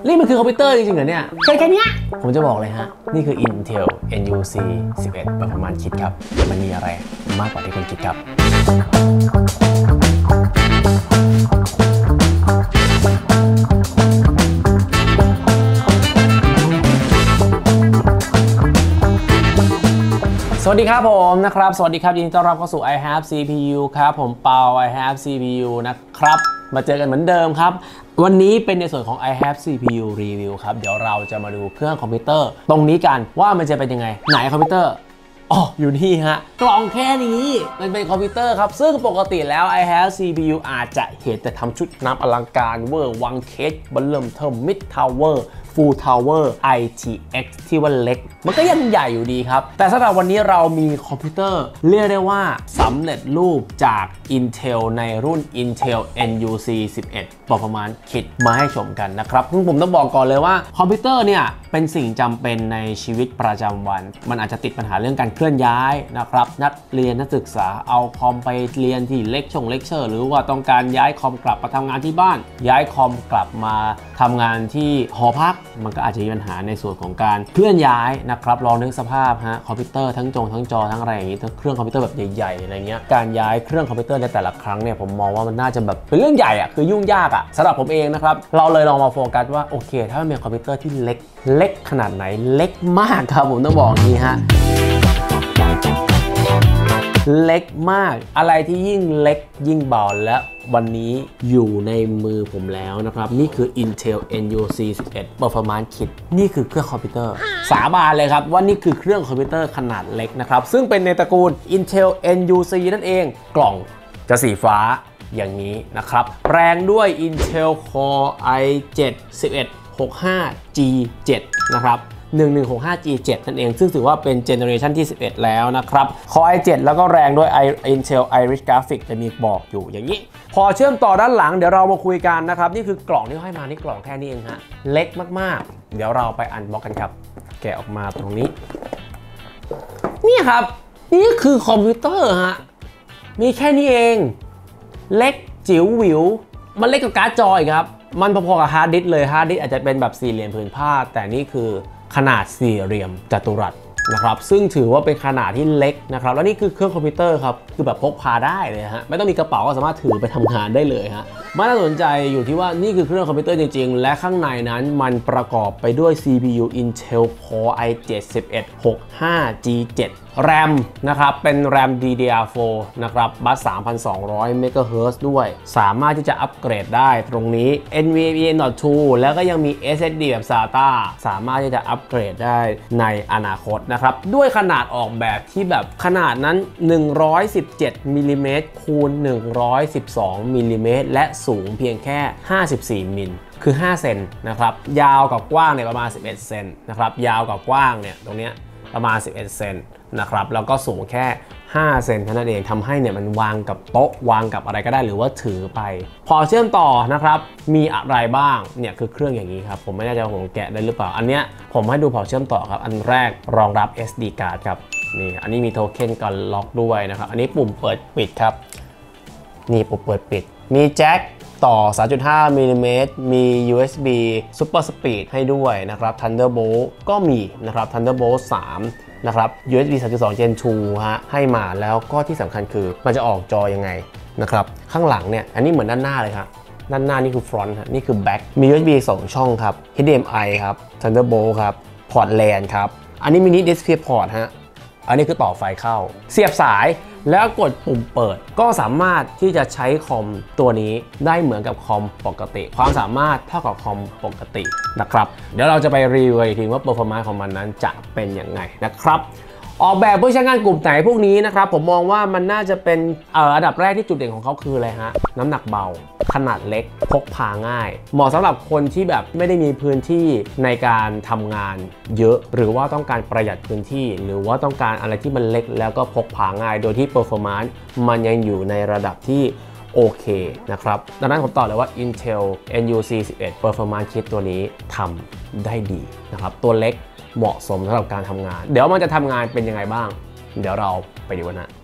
นี่มันคือคอมพิวเตอร์จริงๆเหรอเนี่ยแค่นี้ผมจะบอกเลยฮะนี่คือ Intel NUC 11 Performance Kit ครับมันมีอะไรมากกว่าที่คุณคิดครับสวัสดีครับผมนะครับสวัสดีครับยินดีต้อนรับเข้าสู่ I Have CPU ครับผมเปา I Have CPU นะครับมาเจอกันเหมือนเดิมครับวันนี้เป็นในส่วนของ I Have CPU Review ครับเดี๋ยวเราจะมาดูเครื่องคอมพิวเตอร์ตรงนี้กันว่ามันจะเป็นยังไงไหนคอมพิวเตอร์อ๋ออยู่นี่ฮะกล่องแค่นี้มันเป็นคอมพิวเตอร์ครับซึ่งปกติแล้ว I Have CPU อาจจะเห็นแต่ทำชุดน้ำอลังการเวอร์วังเคสบัลเริ่มเทิมมิดทาวเวอร์Full Tower ITX ที่ว่าเล็กมันก็ยังใหญ่อยู่ดีครับแต่สำหรับวันนี้เรามีคอมพิวเตอร์เรียกได้ว่าสำเร็จรูปจาก Intel ในรุ่น Intel NUC 11 Performance Kit มาให้ชมกันนะครับซึ่งผมต้องบอกก่อนเลยว่าคอมพิวเตอร์เนี่ยเป็นสิ่งจำเป็นในชีวิตประจำวันมันอาจจะติดปัญหาเรื่องการเคลื่อนย้ายนะครับนักเรียนนักศึกษาเอาคอมไปเรียนที่เลคเชอร์หรือว่าต้องการย้ายคอมกลับมาทำงานที่บ้านย้ายคอมกลับมาทำงานที่หอพักมันก็อาจจะมีปัญหาในส่วนของการเคลื่อนย้ายนะครับลองนึกสภาพฮะคอมพิวเตอร์ทั้งจอทั้งอะไรอย่างนี้ทั้งเครื่องคอมพิวเตอร์แบบใหญ่ๆอะไรเงี้ยการย้ายเครื่องคอมพิวเตอร์ในแต่ละครั้งเนี่ยผมมองว่ามันน่าจะแบบเป็นเรื่องใหญ่อะคือยุ่งยากอะสำหรับผมเองนะครับเราเลยลองมาโฟกัสว่าโอเคถ้ามันมีคอมพิวเตอร์ที่เล็กขนาดไหนเล็กมากครับผมต้องบอกนี้ฮะเล็กมากอะไรที่ยิ่งเล็กยิ่งเบาและวันนี้อยู่ในมือผมแล้วนะครับนี่คือ Intel NUC 11 Performance Kit นี่คือเครื่องคอมพิวเตอร์สาบานเลยครับว่านี่คือเครื่องคอมพิวเตอร์ขนาดเล็กนะครับซึ่งเป็นในตระกูล Intel NUC นั่นเองกล่องจะสีฟ้าอย่างนี้นะครับแรงด้วย Intel Core i7 1165G7 นะครับ1165G7 นั่นเองซึ่งถือว่าเป็นเจเนอเรชันที่11แล้วนะครับ Core i7 แล้วก็แรงด้วย Intel Iris Graphics จะมีบอกอยู่อย่างนี้พอเชื่อมต่อด้านหลังเดี๋ยวเรามาคุยกันนะครับนี่คือกล่องที่ให้มานี่กล่องแค่นี้เองฮะเล็กมากๆเดี๋ยวเราไปอันบ็อกกันครับแกะออกมาตรงนี้นี่ครับนี่คือคอมพิวเตอร์ฮะมีแค่นี้เองเล็กจิ๋วหวิวมันเล็กกว่าการ์ดจออีกครับมันพอๆกับฮาร์ดดิสก์เลยฮาร์ดดิสก์อาจจะเป็นแบบสี่เหลี่ยมผืนผ้าแต่นี่คือขนาดสี่เหลี่ยมจัตุรัสนะครับซึ่งถือว่าเป็นขนาดที่เล็กนะครับแล้วนี่คือเครื่องคอมพิวเตอร์ครับคือแบบพกพาได้เลยฮะไม่ต้องมีกระเป๋าก็สามารถถือไปทำงานได้เลยฮะมันน่าสนใจอยู่ที่ว่านี่คือเครื่องคอมพิวเตอร์จริงๆและข้างในนั้นมันประกอบไปด้วย CPU Intel Core i7 1165G7 RAM นะครับเป็น RAM DDR4 นะครับบัส 3,200 MHz ด้วยสามารถที่จะอัปเกรดได้ตรงนี้ NVMe N.2 แล้วก็ยังมี SSD แบบ SATA สามารถที่จะอัปเกรดได้ในอนาคตนะครับด้วยขนาดออกแบบที่แบบขนาดนั้น117มิลลิเมตรคูณ112มิลลิเมตรและสูงเพียงแค่54มิลคือ5เซนนะครับยาวกับกว้างเนี่ยประมาณ11เซนนะครับยาวกับกว้างเนี่ยตรงเนี้ยประมาณ11เซนนะครับแล้วก็สูงแค่5เซนเท่านั้นเองทำให้เนี่ยมันวางกับโต๊ะวางกับอะไรก็ได้หรือว่าถือไปพอเชื่อมต่อนะครับมีอะไรบ้างเนี่ยคือเครื่องอย่างนี้ครับผมไม่แน่ใจว่าผมแกะได้หรือเปล่าอันเนี้ยผมให้ดูพอเชื่อมต่อครับอันแรกรองรับ SD card ครับนี่อันนี้มีโทเค็นกันล็อกด้วยนะครับอันนี้ปุ่มเปิดปิดครับนี่ปุ่มเปิดปิดมีแจ็คต่อ 3.5 มิลลิเมตรมี USB Super Speed ให้ด้วยนะครับ Thunderbolt ก็มีนะครับ Thunderbolt 3 นะครับ USB 3.2 Gen 2 ฮะให้มาแล้วก็ที่สำคัญคือมันจะออกจอยังไงนะครับข้างหลังเนี่ยอันนี้เหมือนด้านหน้าเลยครับด้านหน้านี่คือ front ฮะนี่คือ back มี USB 2 ช่องครับ HDMI ครับ Thunderbolt ครับ พอร์ต LAN ครับอันนี้ mini display port ฮะอันนี้คือต่อไฟเข้าเสียบสายแล้วกดปุ่มเปิดก็สามารถที่จะใช้คอมตัวนี้ได้เหมือนกับคอมปกติความสามารถเท่ากับคอมปกตินะครับเดี๋ยวเราจะไปรีวิวอีกทีว่า performance ของมันนั้นจะเป็นยังไงนะครับออกแบบเพื่อใช้งานกลุ่มไหนพวกนี้นะครับผมมองว่ามันน่าจะเป็นอันดับแรกที่จุดเด่นของเขาคืออะไรฮะน้ำหนักเบาขนาดเล็กพกพาง่ายเหมาะสำหรับคนที่แบบไม่ได้มีพื้นที่ในการทำงานเยอะหรือว่าต้องการประหยัดพื้นที่หรือว่าต้องการอะไรที่มันเล็กแล้วก็พกพาง่ายโดยที่ performance มันยังอยู่ในระดับที่โอเคนะครับดังนั้นผมตอบเลยว่า Intel NUC 11 Performance Kit ตัวนี้ทำได้ดีนะครับตัวเล็กเหมาะสมสำหรับการทำงานเดี๋ยวมันจะทำงานเป็นยังไงบ้างเดี๋ยวเราไปดูกันนะ